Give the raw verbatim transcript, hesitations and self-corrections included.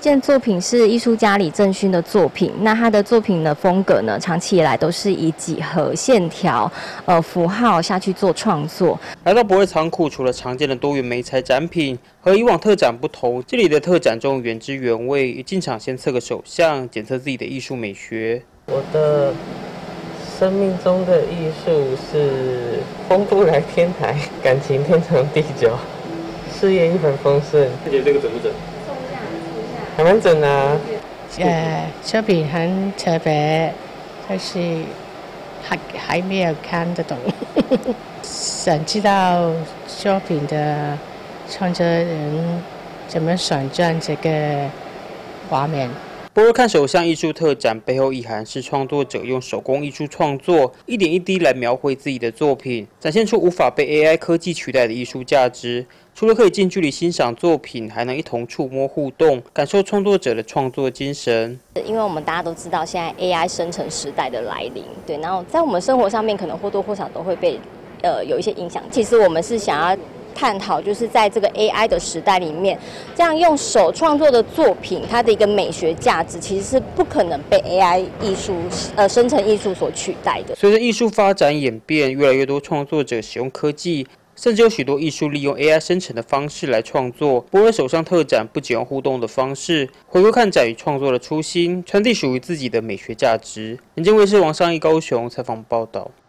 这件作品是艺术家李正勋的作品，那他的作品的风格呢，长期以来都是以几何线条、呃符号下去做创作。 来到博尔仓库，除了常见的多元媒材展品，和以往特展不同，这里的特展中原汁原味，一进场先测个手相，检测自己的艺术美学。 我的生命中的艺术是风不来天台，感情天长地久，事业一帆风顺。 你觉得这个准不准？ 还蛮准啊。 呃，作品很特别，就是还还没有看得懂，想知道作品的创作人怎么想象这个画面。 博尔看手相艺术特展背后意涵是创作者用手工艺术创作，一点一滴来描绘自己的作品，展现出无法被 A I 科技取代的艺术价值。除了可以近距离欣赏作品，还能一同触摸互动，感受创作者的创作精神。 因为我们大家都知道，现在 A I 生成时代的来临，对，然后在我们生活上面，可能或多或少都会被呃有一些影响。其实我们是想要探讨，就是在这个 A I 的时代里面，这样用手创作的作品，它的一个美学价值其实是不可能被 A I 艺术呃生成艺术所取代的。 随着艺术发展演变，越来越多创作者使用科技。甚至有许多艺术利用 A I 生成的方式来创作。博尔手相特展不仅用互动的方式回归看展与创作的初心，传递属于自己的美学价值。人间卫视王尚义高雄采访报道。